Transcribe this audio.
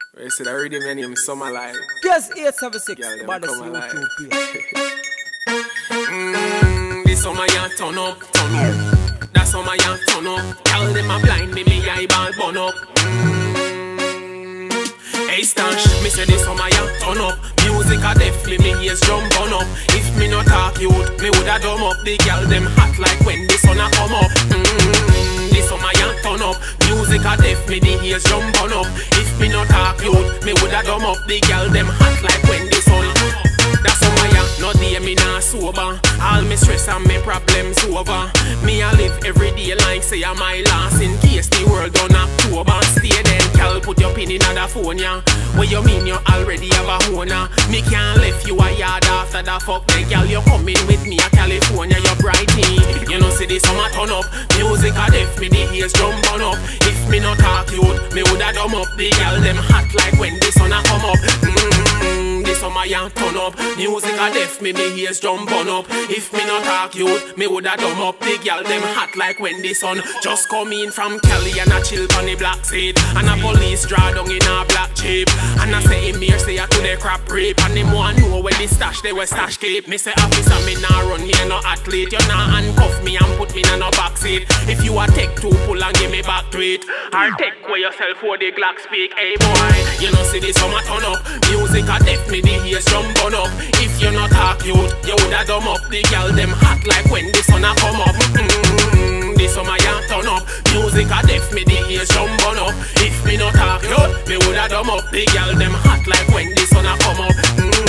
I said I already my name Summer Life. Yes, 876. Girl, them Baddest come alive. YouTube page. This summer you turn up, turn up. That summer you turn up. Girl, them a blind me eyeball burn up. Hey Stash, me say this summer you turn up. Music a deafly, me ears jump on up. If me not talk youth, me woulda dumb up. The girl them hot like when the sun a come up. This summer you turn up. Music a deaf, me the ears jump on up. If me not talk youth, me woulda dumb up. The girl them hot like when the sun. That summer ya, no day me not sober. All me stress and me problems over. Me a live every day like say I'm my last. In case the world done October. Stay then, girl, put your pin in the phone ya. What you mean you already have a owner? Me can't left you a yard after the fuck. The girl you coming with me a California, you brighty. You know see the summer turn up. Music a deaf, me the ears jump on up. If me not talk youth, me woulda dumb up. The girl them hot like when the sun a come up. The summer you turn up. Music a deaf, me ears jump on up. If me not talk youth, me woulda dumb up. The girl them hot like when the sun just come in from Cali and a chill on the black seat. And a police draw down in a black jeep. And I say him here say I to the crap rape. And them want know where the stash they were stash keep. Me say officer me nah run me no athlete. You nah handcuff me and put me in a back seat. If you a take two pull and give me back to it. Or take away yourself for the Glock speak. Hey boy, you know see the summer turn up. Music a deaf, me the ears jump on up. If you not talk youth, you woulda dumb up. The girl them hot like when the sun a come up. The summer you turn up. Music a deaf, me the ears jump on up. If me not talk youth, me woulda dumb up. The girl them hot like when the sun a come up.